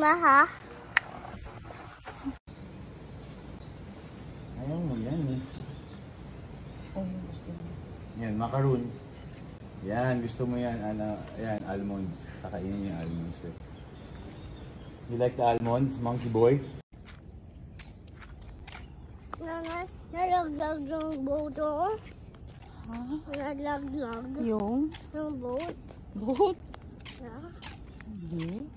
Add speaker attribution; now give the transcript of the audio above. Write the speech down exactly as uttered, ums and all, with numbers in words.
Speaker 1: mama, ha?
Speaker 2: Ayaw mo yan eh.
Speaker 3: Oh, gusto mo.
Speaker 2: Yan, macaroons. Yan, gusto mo yan. Ano, yan, almonds. Kakainin yung almonds. Eh. You like the almonds, monkey boy?
Speaker 1: Nana, nalaglag yung boat, oh.
Speaker 3: Ha?
Speaker 1: Nalaglag.
Speaker 3: Yung?
Speaker 1: Yung boat.
Speaker 3: Boat?
Speaker 1: Yeah.
Speaker 3: Hindi.